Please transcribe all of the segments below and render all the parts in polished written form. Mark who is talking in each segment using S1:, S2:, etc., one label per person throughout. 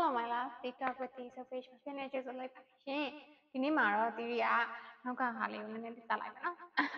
S1: Hello my love TikTok with the so page မှာပြန်နေကြဆိုလိုက်ပါရှင်ဒီနေ့မှာတော့တီရီကနောက်ကဟာလေးကိုနည်းနည်းလေးတတ်လိုက်မယ်နော်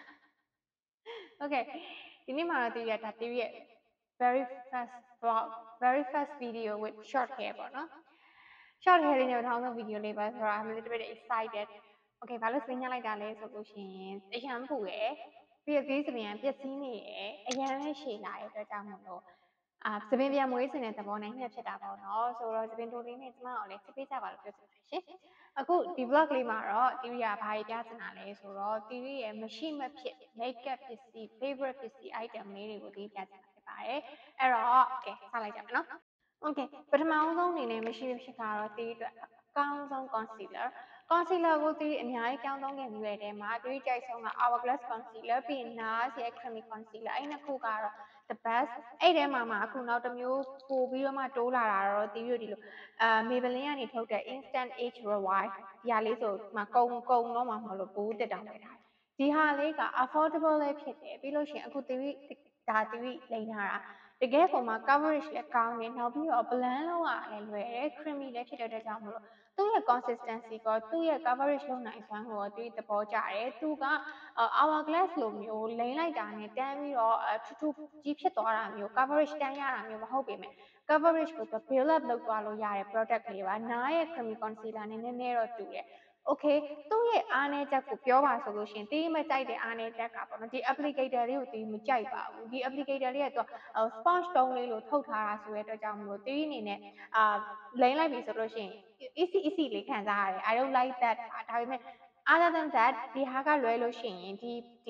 S1: Okay ဒီနေ့မှာတော့တီရီကဒါတီရီရဲ့ very first vlog very first video with short hair ပေါ့နော် short hair လေးနဲ့ပထမဆုံး video လေးပါဆိုတော့ I'm a little bit excited Okay ဘာလို့စပင်းညှက်လိုက်တာလဲဆိုလို့ရှိရင်အရန်ပူရယ်ပြီးတော့ဒီစပင်းကပျက်စီးနေရယ်အရန်လည်းရှည်လာတဲ့အတွက်ကြောင့်မို့လို့စပင်းပြန်မွေးစင်တဲ့သဘောနဲ့ညှက်ဖြစ်တာပေါ့နော်ဆိုတော့စပင်းတိုလေးနဲ့ကျမကိုလည်းချစ်ပေးကြပါလို့ပြောချင်ပါတယ်ရှင်အခုဒီ vlog လေးမှာတော့တီရီကဘာကြီးပြချင်တာလဲဆိုတော့တီရီရဲ့မရှိမဖြစ် makeup ပစ္စည်း favorite ပစ္စည်း item လေးတွေကိုတီးပြချင်တာဖြစ်ပါတယ်အဲ့တော့ okay စလိုက်ကြမယ်နော် Okay ပထမဆုံးအနေနဲ့မရှိဖြစ်ကတော့တီးအတွက်အကောင်းဆုံး concealer ကိုတီးအများကြီးပြောင်းသုံးခဲ့မှုတဲ့ထဲမှာတီးကြိုက်ဆုံးက Hourglass concealer ပြီးရင် NARS ရဲ့ creamy concealer အဲ့နှစ်ခုကတော့ the best အဲ့ထဲမှာအခုနောက်တစ်မျိုးပို့ပြီးတော့မှတိုးလာတာတော့တီးတို့ဒီလိုMaybelline ကနေထုတ်တဲ့ Instant Age Rewind ဒီဟာလေးဆိုမှကုံတော့မှမလို့ဘူးတက်တောင်ဝယ်ထားဒီဟာလေးက affordable လည်းဖြစ်တယ်ပြီးလို့ရှိရင်အခုတီးလိန်ထားတာတကယ်ကိုမှ coverage လည်းကောင်းတယ်နောက်ပြီးတော့ blend လုပ်ရလည်းလွယ်တယ် creamy လည်းဖြစ်တဲ့အတွက်ကြောင့်မလို့သူ့ရဲ့ consistency ကသူ့ရဲ့ coverage လုပ်နိုင်စွမ်းကိုသူသဘောကျတယ်သူကhourglass လိုမျိုးလိမ့်လိုက်တာနဲ့တန်းပြီးတော့ထူးထူးကြီးဖြစ်သွားတာမျိုး coverage တန်းရတာမျိုးမဟုတ်ပေမဲ့ coverage ကိုသူ build up လုပ်သွားလို့ရတဲ့ product လေးပါ NARS ရဲ့ creamy concealer နဲ့နည်းနည်းတော့တူတယ် okay သူ့ရဲ့အားနည်းချက်ကိုပြောပါဆိုလို့ရှိရင်တီးမကြိုက်တဲ့အားနည်းချက်ကပေါ့နော်ဒီ applicator လေးကိုတီးမကြိုက်ပါဘူးဒီ applicator လေးကသူကsponge တုံးလေးလိုထုတ်ထားတာဆိုတဲ့အတွက်ကြောင့်မလို့တီးအနေနဲ့လိမ့်လိုက်ပြီဆိုလို့ရှိရင် easy လေးခံစားရတယ် I don't like that ဒါပေမဲ့ other than that ဒီဟာကလွဲလို့ရှိရင်ဒီ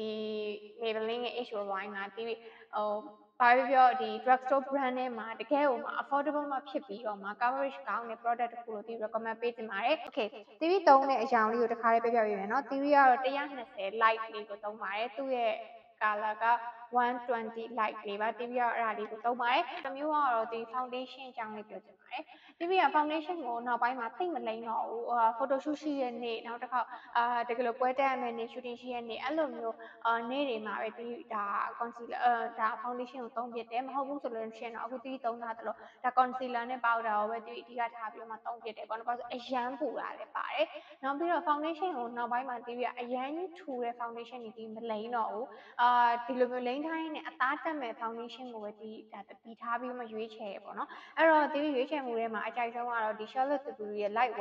S1: Maybelline ရဲ့ Age Rewind ကတီးဘာပဲပြောဒီ drugstore brand ထဲမှာတကယ်ကိုမှ affordable မှဖြစ်ပြီးတော့မှ coverage ကောင်းတဲ့ product တစ်ခုလို့တီး recommend ပေးချင်ပါတယ် okay တီးသုံးတဲ့အရောင်လေးကိုတစ်ခါလေးပြပေးမယ်နော်တီးကတော့120 light လေးကိုသုံးပါတယ်သူ့ရဲ့ color က120 light လေးပါတီးကတော့အဲ့ဒါလေးကိုသုံးပါတယ်တစ်မျိုးကတော့ဒီ foundation အကြောင်းလေးပြောချင်ပါတယ်တီးက foundation ကိုနောက်ပိုင်းမှာသိမ့်မလိမ့်တော့ဘူးphoto shoot ရှိတဲ့နေ့နောက်တစ်ခါတကယ်လို့ပွဲတက်ရမယ့်နေ့ shooting ရှိတဲ့နေ့အဲ့လိုမျိုးနေ့တွေမှာပဲတီးဒါ concealer ဒါ foundation ကိုသုံးဖြစ်တယ်မဟုတ်ဘူးဆိုလို့ရှိရင်တော့အခုတီးသုံးထားသလိုဒါ concealer နဲ့ powder ကိုပဲတီးအဓိကထားပြီးတော့မှသုံးဖြစ်တယ်ပေါ့နော်ဘာလို့အရန်ပူတာလည်းပါတယ်နောက်ပြီးတော့ foundation ကိုနောက်ပိုင်းမှာတီးအရန်ကြီးထူတဲ့ foundation တွေတီးမလိမ့်တော့ဘူးဒီလိုမျိုးလိမ့်ထားရင်းနဲ့အသားတက်မဲ့ foundation ကိုပဲတီးထားပြီးမှရွေးချယ်ရပေါ့နော်အဲ့တော့တီးရွေးချယ်မှုထဲမှာအကြိုက်ဆုံးကတော့ဒီ Charlotte Tilbury ရဲ့ Light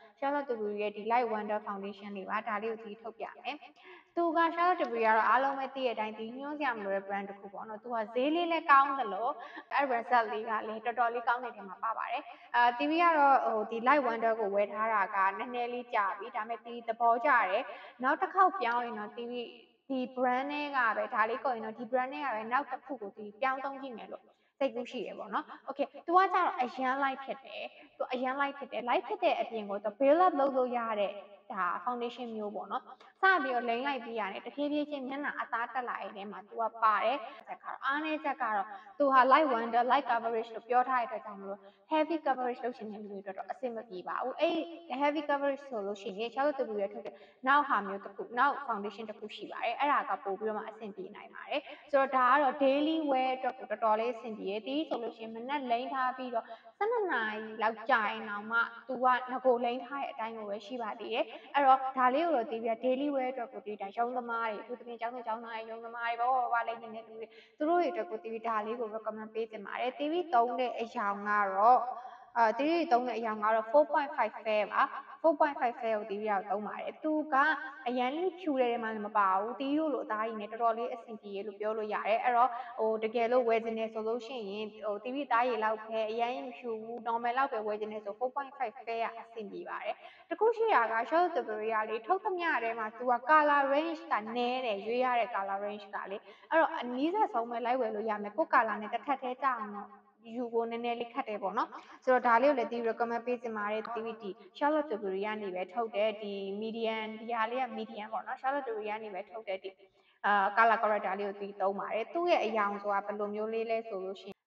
S1: Wonder foundation လေးပါဒါလေးကိုတီးထုတ်ပြမယ်သူက Charlotte Tilbury ကတော့အားလုံးပဲသိတဲ့အတိုင်းဒီညွှန်းစရာမလိုတဲ့ brand တစ်ခုပေါ့နော်သူကဈေးလေးလည်းကောင်းသလိုအဲ့ result လေးကလည်းတော်တော်လေးကောင်းတဲ့ထဲမှာပါပါတယ်တီဗီကတော့ဒီ Light Wonder ကိုဝယ်ထားတာကနည်းနည်းလေးကြာပြီဒါပေမဲ့တီသဘောကျတယ်နောက်တစ်ခေါက်ပြောင်းရင်တော့တီဗီဒီ brand နဲ့ကပဲဒါလေးကုန်ရင်တော့ဒီ brand နဲ့ကပဲနောက်တစ်ခုကိုတီပြောင်းသုံးကြည့်မယ်လို့စိတ်ကူးရှိတယ်ပေါ့နော် okay သူကကြတော့အရန် light ဖြစ်တယ်သူအရန် light ဖြစ်တဲ့အပြင်ကိုသူ build up လုပ်လို့ရတဲ့ဒါ foundation မျိုးပေါ့နော်စပြီးတော့လိမ့်လိုက်ပြီးရတယ်တဖြည်းဖြည်းချင်းမျက်နှာအသားတက်လာတဲ့ထဲမှာသူကပါတယ်အားနည်းချက်ကတော့သူဟာ Light Wonder light coverage လို့ပြောထားတဲ့အတွက်ကြောင့်မလို့ heavy coverage လုပ်ချင်တဲ့လူတွေအတွက်တော့အဆင်မပြေပါဘူးအဲ့ heavy coverage ဆိုလို့ရှိရင် Charlotte Tilbury ထုတ်တဲ့နောက်ဟာမျိုးတစ်ခုနောက် foundation တစ်ခုရှိပါတယ်အဲ့ဒါကပို့ပြီးတော့မှအဆင်ပြေနိုင်ပါတယ်ဆိုတော့ဒါကတော့ daily wear အတွက်ကိုတော်တော်လေးအဆင်ပြေတယ်တီးဆိုလို့ရှိရင်မနက်လိမ့်ထားပြီးတော့12နာရီလောက်ကြာရင်တောင်မှ तू ကငကိုလိမ့်ထားတဲ့အတိုင်းကိုပဲရှိပါသေးတယ်အဲ့တော့ဒါလေးကိုတော့တီးပြီး daily wear အတွက်ကိုတီးဒါရုံးသမားတွေအထူးသဖြင့်ကျောင်းသူကျောင်းသားတွေရုံးသမားတွေဘာလိမ့်နေတဲ့လူတွေသူတို့တွေအတွက်ကိုတီးဒါလေးကို recommend ပေးချင်ပါတယ်တီးပြီးသုံးတဲ့အရောင်ကတော့တီးသုံးတဲ့အရောင်ကတော့4.5 fair ပါ4.5 fair ကိုတီးပြီးတော့သုံးပါတယ်သူကအရန်ကြီးဖြူတဲ့ထဲမှာလည်းမပါဘူးတီးတို့လိုအသားကြီးနဲ့တော်တော်လေးအဆင်ပြေလို့ပြောလို့ရတယ်အဲ့တော့တကယ်လို့ဝယ်ချင်တယ်ဆိုလို့ရှိရင်တီးပြီးသားရည်လောက်ပဲအရန်ကြီးမဖြူဘူး normal လောက်ပဲဝယ်ချင်တယ်ဆို4.5 fair ကအဆင်ပြေပါတယ်တခုရှိတာက Charlotte Tilbury ကလေထုတ်သမျှထဲမှာသူက color range ကနည်းတယ်ရွေးရတဲ့ color range ကလေအဲ့တော့အနီးစပ်ဆုံးပဲလိုက်ဝယ်လို့ရမယ်ကိုယ့် color နဲ့တစ်ထပ်ထဲကြအောင်တော့ယူဖို့နည်းနည်းလေးခက်တယ်ပေါ့နော်ဆိုတော့ဒါလေးကိုလည်းတီး recommend ပေးချင်ပါတယ်တီးဒီ Charlotte Tilbury ကနေပဲထုတ်တဲ့ဒီ medium ဒီဟာလေးက medium ပေါ့နော် Charlotte Tilbury ကနေပဲထုတ်တဲ့ဒီcolor corrector လေးကိုတီးသုံးပါတယ်သူ့ရဲ့အရောင်ဆိုတာဘယ်လိုမျိုးလေးလဲဆိုလို့ရှိ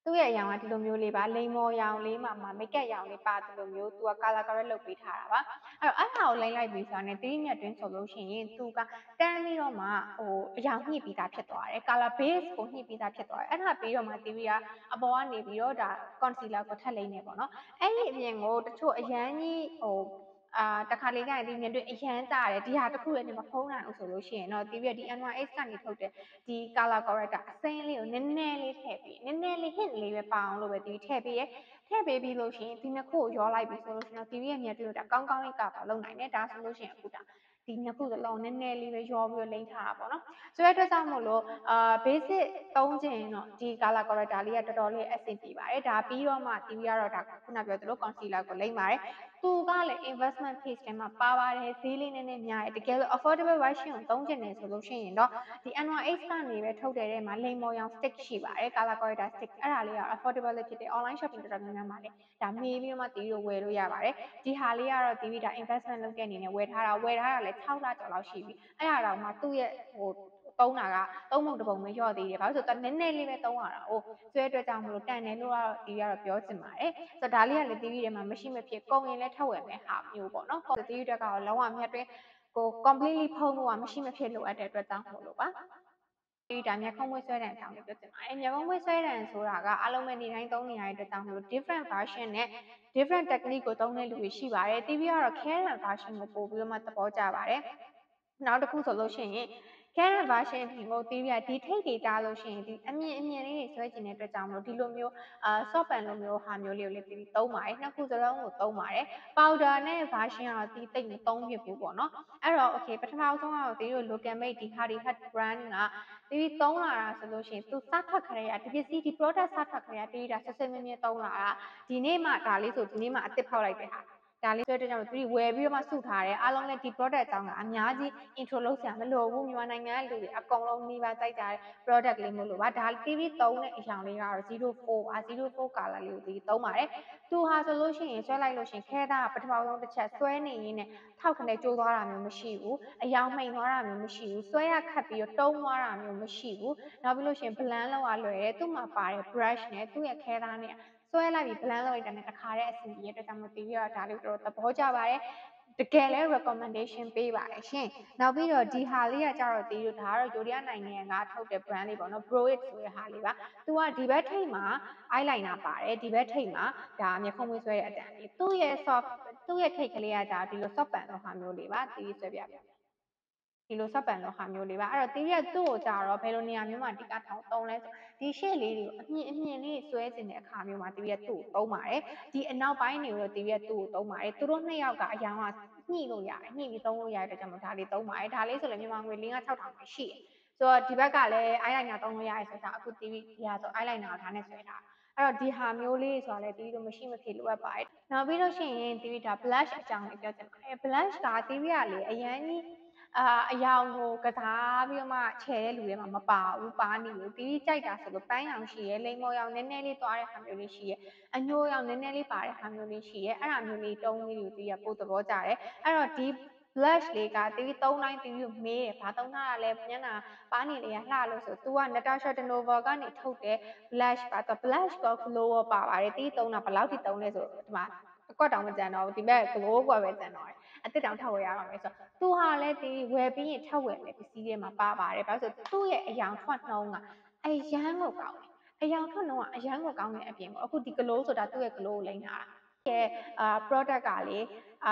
S1: သူ့ရဲ့အရောင်ကဒီလိုမျိုးလေးပါလိမ္မော်ရောင်လေးမှာ makeup ရောင်လေးပါသလိုမျိုးသူက color correct လုပ်ပေးထားတာပါအဲ့ဒါကိုလိုက်ပြီဆိုတာနဲ့3မြတ်တွင်းဆိုလို့ရှိရင်သူကတန်းပြီးတော့မှအရောင်ညှိပြီးသားဖြစ်သွားတယ် color base ကိုညှိပြီးသားဖြစ်သွားတယ်အဲ့ဒါပြီးတော့မှ theory ကအပေါ်ကနေပြီးတော့ဒါ concealer ကိုထပ်လိမ့်နေပေါ့နော်အဲ့ဒီအပြင်ကိုတချို့အရန်ကြီးတခါလေကြာရင်ဒီမျက်တွင်းအရန်ကျတယ်ဒီဟာတစ်ခုလည်းနေမဖုံးနိုင်ဘူးဆိုလို့ရှိရင်တော့တီးပြီးဒီ NYX ကနေထုတ်တဲ့ဒီ color corrector အစိမ်းလေးကိုနည်းနည်းလေးထည့်ပေးနည်းနည်းလေး hint လေးပဲပါအောင်လို့ပဲတီးထည့်ပေးရဲထည့်ပေးပြီးလို့ရှိရင်ဒီနှစ်ခုကိုရောလိုက်ပြီဆိုလို့ရှိရင်တော့တီးရဲ့မျက်တွင်းကိုဒါကောင်းကောင်းလေး cover လုပ်နိုင်တယ်ဒါဆိုလို့ရှိရင်အခုဒါဒီနှစ်ခုစလုံးနည်းနည်းလေးပဲရောပြီးတော့လိမ့်ထားတာပေါ့နော်ဆိုတဲ့အတွက်ကြောင့်မို့လို့basic သုံးချင်တော့ဒီ color corrector လေးကတော်တော်လေးအဆင်ပြေပါတယ်ဒါပြီးတော့မှတီးကတော့ဒါခုနပြောသလို concealer ကိုလိမ့်ပါတယ်သူကလည်း investment phase ထဲမှာပါပါတယ်ဈေးလေးနည်းနည်းများတယ်တကယ်လို့ affordable version ကိုသုံးချင်တယ်ဆိုလို့ရှိရင်တော့ဒီ NYX ကနေပဲထုတ်တဲ့ထဲမှာလိမ္မော်ရောင် stick ရှိပါတယ် color corrector stick အဲ့ဒါလေးက affordable လေးဖြစ်တယ် online shopping တော်တော်များများမှာလည်းဒါမေးပြီးတော့မှတီးလို့ဝယ်လို့ရပါတယ်ဒီဟာလေးကတော့တီးဒါ investment လုပ်တဲ့အနေနဲ့ဝယ်ထားတာလည်း6လကျော်လောက်ရှိပြီအဲ့ဒါတော့မှသူ့ရဲ့သုံးတာကသုံးပုံတစ်ပုံပဲလျော့သေးတယ်ဘာလို့ဆိုတော့နည်းနည်းလေးပဲသုံးရတာ哦ဆိုတဲ့အတွက်ကြောင့်မလို့တန်တယ်လို့ကတော့တီးကတော့ပြောချင်ပါတယ်ဆိုတော့ဒါလေးကလည်းတီးထဲမှာမရှိမဖြစ်ကုန်ရင်လည်းထပ်ဝယ်မယ်ဟာမျိုးပေါ့နော်တီးအတွက်ကတော့လုံးဝမြတ်တွင်းကို completely ဖုံးဖို့ကမရှိမဖြစ်လိုအပ်တဲ့အတွက်ကြောင့်မို့လို့ပါဒီဒါမျက်ခုံးမွေးဆွဲတံအကြောင်းလေးပြောချင်ပါတယ်မျက်ခုံးမွေးဆွဲတံဆိုတာကအားလုံးပဲနေတိုင်းသုံးနေရတဲ့အတွက်ကြောင့်မလို့ different version နဲ့ different technique ကိုသုံးတဲ့လူတွေရှိပါတယ်တီးပြီးကတော့ Canon version ကိုပို့ပြီးတော့မှသဘောကျပါတယ်နောက်တစ်ခုဆိုလို့ရှိရင် Canon version အပြင်ကိုတီးပြီးဒီထိပ်တွေကြားလို့ရှိရင်ဒီအမြင်လေးတွေဆွဲကျင်တဲ့အတွက်ကြောင့်မလို့ဒီလိုမျိုးsoft pen လိုမျိုးဟာမျိုးလေးကိုလည်းတီးသုံးပါတယ်နှစ်ခုစလုံးကိုသုံးပါတယ် powder နဲ့ version ကတော့တီးသိပ်မသုံးဖြစ်ဘူးပေါ့နော်အဲ့တော့ okay ပထမဆုံးကတော့တီးတို့ local made ဒီ Hardy Hut brand ကတီးသုံးလာတာဆိုလို့ရှိရင်သူစထွက်ခရဲကဒီပစ္စည်းဒီ product စထွက်ခရဲကတီးဒါဆွဆွမြဲမြဲသုံးလာတာဒီနေ့မှဒါလေးဆိုဒီနေ့မှအစ်စ်ဖောက်လိုက်တဲ့ဟာဒါလေးဆိုတဲ့ကြောင့်သူဝယ်ပြီးတော့မှစုထားတယ်အားလုံးလည်းဒီ product အကြောင်းကအများကြီး intro လုပ်စရာမလိုဘူးမြန်မာနိုင်ငံကလူတွေအကုန်လုံးနှီးပါကြိုက်ကြတဲ့ product လေးမို့လို့ပါဒါ TV သုံးတဲ့အရောင်လေးကတော့04ပါ04 color လေးကိုဒီသုံးပါတယ်သူဟာဆိုလို့ရှိရင်ဆွဲလိုက်လို့ရှိရင်ခဲသားကပထမဆုံးတစ်ချက်ဆွဲနေရင်းနဲ့ထောက်ခနဲ့ကျိုးသွားတာမျိုးမရှိဘူးအယောင်မှိန်သွားတာမျိုးမရှိဘူးဆွဲရခတ်ပြီးတော့တုံးသွားတာမျိုးမရှိဘူးနောက်ပြီးလို့ရှိရင် blend လုပ်ရလွယ်တယ်သူ့မှာပါတဲ့ brush နဲ့သူ့ရဲ့ခဲသားနဲ့ဆွဲလိုက်ပြီး blend လုပ်လိုက်တာနဲ့တခါတည်းအဆင်ပြေတဲ့အတွက်ကြောင့်မို့ TV ကဒါလေးကိုတော်တော်သဘောကျပါတယ်တကယ်လဲ recommendation ပေးပါတယ်ရှင်နောက်ပြီးတော့ဒီဟာလေးကကြတော့တီးတို့ဒါကတော့ယိုရီးယားနိုင်ငံကထုတ်တဲ့ brand လေးပေါ့နော် Broit ဆိုတဲ့ဟာလေးပါသူကဒီဘက်ထိပ်မှာ eyeliner ပါတယ်ဒီဘက်ထိပ်မှာဒါမျက်ခုံးမွေးဆွဲတဲ့အတန်လေးသူ့ရဲ့ထိပ်ကလေးကကြတော့ဒီလို soft pen လိုဟာမျိုးလေးပါတီးဆွဲပြပေးမယ်ဒီလို soft pen လိုဟာမျိုးလေးပါအဲ့တော့တီးရသူ့ကိုကြတော့ဘယ်လိုနေရာမျိုးမှာအဓိကထောင်သုံးလဲဆိုဒီ shade လေးတွေကိုအမြင်လေးဆွဲကျင်တဲ့အခါမျိုးမှာတီးရသူ့ကိုသုံးပါတယ်ဒီအနောက်ပိုင်းတွေကိုတော့တီးရသူ့ကိုသုံးပါတယ်သူတို့နှစ်ယောက်ကအရောင်ကညှိလို့ရတယ်ညှိပြီးသုံးလို့ရတဲ့အတွက်ကြောင့်မို့ဒါလေးသုံးပါတယ်ဒါလေးဆိုလည်းမြန်မာငွေ5-6,000ပဲရှိတယ်ဆိုတော့ဒီဘက်ကလည်း eyeliner သုံးလို့ရတယ်ဆိုတော့အခုတီးဒီဟာဆို eyeliner ကိုဒါနဲ့ဆွဲထားအဲ့တော့ဒီဟာမျိုးလေးဆိုတာလည်းတီးတို့မရှိမဖြစ်လိုအပ်ပါတယ်နောက်ပြီးလို့ရှိရင်တီးဒါ blush အကြောင်းလေးပြောချင်ပါတယ် blush ကတီးရလေအရန်ကြီးအရောင်ကိုကစားပြီးတော့မှချယ်တဲ့လူတွေမှာမပါဘူးပါနေလို့တီးကြိုက်တာဆိုလို့ပန်းရောင်ရှိရဲလိမ္မော်ရောင်နည်းနည်းလေးသွားတဲ့ဟာမျိုးလေးရှိရဲအညိုရောင်နည်းနည်းလေးပါတဲ့ဟာမျိုးလေးရှိရဲအဲ့ဒါမျိုးလေးတုံးလေးတွေကိုတီးရပို့သဘောကျတယ်အဲ့တော့ဒီ blush လေးကတီးသုံးတိုင်းတီးကိုမေးတယ်ဘာသုံးထားတာလဲမျက်နှာပါးနေလေးကလှလို့ဆို तू က Natasha Denova ကနေထုတ်တဲ့ blush ပါ blush ကော glow ရောပါပါတယ်တီးသုံးတာဘယ်လောက်ထိသုံးလဲဆိုဒီမှာအကွက်တောင်မကျန်တော့ဘူးဒီဘက် glow ကွက်ပဲကျန်တော့တယ်အသစ်တောင်ထပ်ဝယ်ရတော့မယ်ဆိုတော့သူဟာလည်းတီးဝယ်ပြီးရင်ထပ်ဝယ်မယ်ပစ္စည်းထဲမှာပါပါတယ်ဘာလို့ဆိုသူ့ရဲ့အယောင်ထွက်နှုန်းကအရန်ကိုကောင်းတယ်အယောင်ထွက်နှုန်းကအရန်ကိုကောင်းတဲ့အပြင်ကိုအခုဒီ glow ဆိုတာသူ့ရဲ့ glow ကိုလိမ့်ထားတာရဲ့product ကလေအာ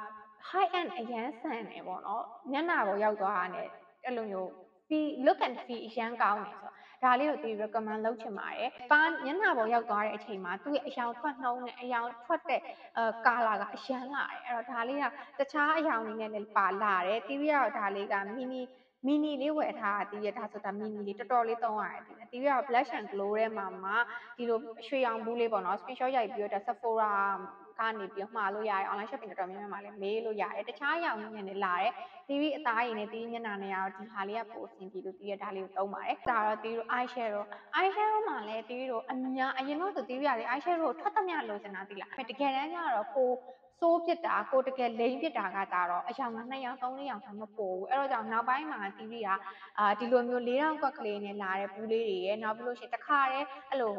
S1: high end အရန်ဆန်တယ်ပေါ့နော်မျက်နှာပေါ်ရောက်သွားတာနဲ့အဲ့လိုမျိုး look and feel အရန်ကောင်းတယ်ဆိုတော့ဒါလေးကိုတီး recommend လုပ်ချင်ပါတယ်မျက်နှာပေါ်ရောက်သွားတဲ့အချိန်မှာသူ့ရဲ့အယောင်ထွက်နှုန်းနဲ့အယောင်ထွက်တဲ့color ကအရန်လာတယ်အဲ့တော့ဒါလေးကတခြားအယောင်တွေနဲ့လည်းပါလာတယ်တီးပြီးတော့ဒါလေးက mini လေးဝယ်ထားတာတီးရဒါဆိုဒါ mini လေးတော်တော်လေးသုံးရတယ်တီးတီးပြီးတော့ blush and glow ထဲမှာဒီလိုရွှေရောင်ဘူးလေးပေါ့နော် screenshot ရိုက်ပြီးတော့ဒါ Sephora ကနေပြီးတော့မှာလို့ရတယ် online shopping တော်တော်များများမှာလည်းမေးလို့ရတယ်တခြားအရောင်မျိုးနဲ့လည်းလာတယ်တီရီအသားရည်နဲ့တီရီမျက်နှာနဲ့ကတော့ဒီဟာလေးကပိုအဆင်ပြေလို့တီရီကဒါလေးကိုသုံးပါတယ်ဒါတော့တီရီတို့ eye shadow မှာလည်းတီရီတို့အရင်တော့ဆိုတီရီကလေ eye shadow ကိုထွက်သမျှလိုချင်တာသိလားတကယ်တမ်းကျတော့ကိုစိုးဖြစ်တာကိုတကယ်လိမ့်ဖြစ်တာကကြတော့အယောင်က2ယောင်3ယောင်ဆိုမပေါ်ဘူးအဲ့တော့ကြောင့်နောက်ပိုင်းမှာတီရီကဒီလိုမျိုး4000ကွက်ကလေးနဲ့လာတဲ့ဘူးလေးတွေရယ်နောက်ပြီးလို့ရှိရင်တခါတည်းအဲ့လို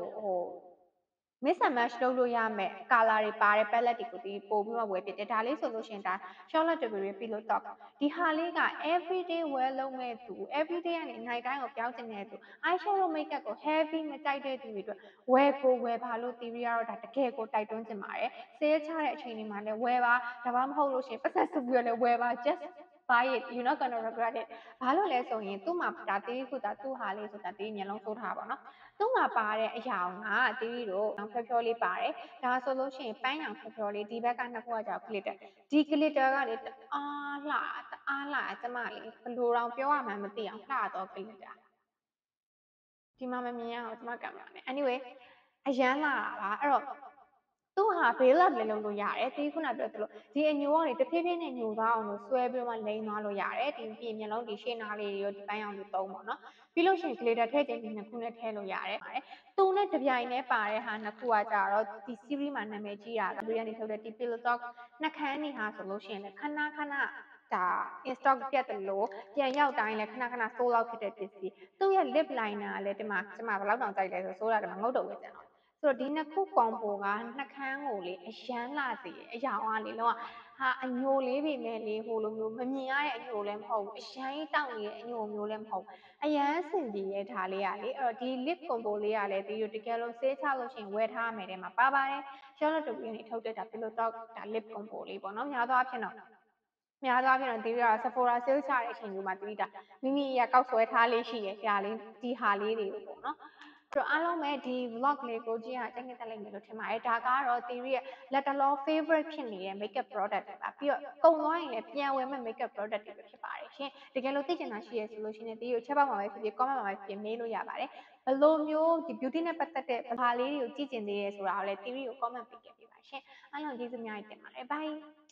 S1: mix and match လုပ်လို့ရမယ့် color တွေပါတဲ့ palette တွေကိုတီးပို့ပြီးမှဝယ်ဖြစ်တယ်ဒါလေးဆိုလို့ရှိရင်ဒါ Charlotte Tilbury Pillow Talk ဒီဟာလေးက everyday wear လုပ်မဲ့သူ everyday ကနေ night time ကိုပြောင်းချင်တဲ့သူ eyeshadow makeup ကို heavy မကြိုက်တဲ့သူတွေအတွက်ဝယ်ပါလို့ theory ကတော့ဒါတကယ်ကိုတိုက်တွန်းချင်ပါတယ် sale ချတဲ့အချိန်တွေမှာလည်းဝယ်ပါဒါမှမဟုတ်လို့ရှိရင်ပတ်သက်စုပြီးတော့လည်းဝယ်ပါ just buy it you're not gonna regret it ဘာလို့လဲဆိုရင်သူ့မှာဒါ theory ခုဒါသူ့ဟာလေးဆိုတာ theory မျက်လုံးစိုးထားပါတော့သူ့မှာပါတဲ့အရာက theory တို့ဖြောဖြောလေးပါတယ်ဒါဆိုလို့ရှိရင်ပန်းရောင်ဖြောဖြောလေးဒီဘက်ကနှစ်ခုကကြောက် glitter ဒီ glitter ကလေတအားလှကျမလေးဘယ်လိုတောင်ပြောရမှန်းမသိအောင်လှတော့ glitter ဒီမှာမမြင်ရအောင်ကျမကင်မရာနဲ့ anyway အရန်လှတာပါအဲ့တော့သူ့ဟာ build up လည်းလုပ်လို့ရတယ်တီးခုနပြောသလိုဒီအညိုကနေတဖြည်းဖြည်းနဲ့ညိုသွားအောင်လို့ဆွဲပြီးတော့မှလိမ့်သွားလို့ရတယ်ဒီပြီးမျက်လုံးဒီရှေ့နားလေးတွေရောဒီပန်းရောင်တွေသုံးပေါ့နော်ပြီးလို့ရှိရင် glitter ထည့်ခြင်းဒီနှစ်ခုနဲ့ထည့်လို့ရတယ်သူနဲ့တပြိုင်တည်းပါတဲ့ဟာနှစ်ခုကကြတော့ဒီ series မှာနာမည်ကြီးတာဘရီကနေထုတ်တဲ့ဒီ pillow talk နှာခမ်းနေဟာဆိုလို့ရှိရင်လည်းခဏဒါ in stock ပြတ်တယ်လို့ပြန်ရောက်တိုင်းလည်းခဏ sold out ဖြစ်တဲ့ပစ္စည်းသူ့ရဲ့ lip liner ကလည်းဒီမှာကျမဘယ်လောက်တောင်ကြိုက်လဲဆိုစိုးတာဒီမှာငုတ်တုပ်ပဲကျန်တော့ဆိုတော့ဒီနှစ်ခု combo ကနှာခမ်းကိုလေအရန်လှစေတယ်အရောင်ကလေလုံးဝအညိုလေးပေမဲ့လေဟိုလိုမျိုးမမြင်ရတဲ့အညိုလည်းမဟုတ်ဘူးအရန်တောက်နေတဲ့အညိုမျိုးလည်းမဟုတ်အရန်စင်ပြေရဲ့ဒါလေးကလေအဲ့တော့ဒီ lip combo လေးကလည်းဒီလိုတကယ်လို့ sale ချလို့ရှိရင်ဝယ်ထားရမယ်တဲ့မှာပါပါတယ် Charlotte Tilbury ကနေထုတ်တဲ့ဒါ pillow talk ဒါ lip combo လေးပေါ့နော်များသောအားဖြင့်တော့တီးပြီးတော့ Sephora sale ချတဲ့အချိန်မျိုးမှာတီးတာမိမိရကောက်ဆွဲထားလေးရှိတယ်ဒီဟာလေးတွေကိုပေါ့နော်ဆိုတော့အားလုံးပဲဒီ vlog လေးကိုကြည့်ရကြိုက်နှစ်သက်လိမ့်မယ်လို့ထင်ပါတယ်ဒါကတော့ theory ရဲ့လက်တလော favorite ဖြစ်နေတဲ့ makeup product တွေပါပြီးတော့ကုန်သွားရင်လည်းပြန်ဝယ်မဲ့ makeup product တွေပဲဖြစ်ပါတယ်ရှင်တကယ်လို့သိချင်တာရှိရဆိုလို့ရှိရင် theory ကို chat box မှာပဲဖြစ်ဖြစ် comment မှာပဲဖြစ်ဖြစ်မေးလို့ရပါတယ်ဘယ်လိုမျိုးဒီ beauty နဲ့ပတ်သက်တဲ့ဘာလေးတွေကိုကြည့်ကျင်သေးတယ်ဆိုတာကိုလည်း theory ကို comment ပေးခဲ့ပေးပါရှင်အားလုံးကျေးဇူးအများကြီးတင်ပါတယ် bye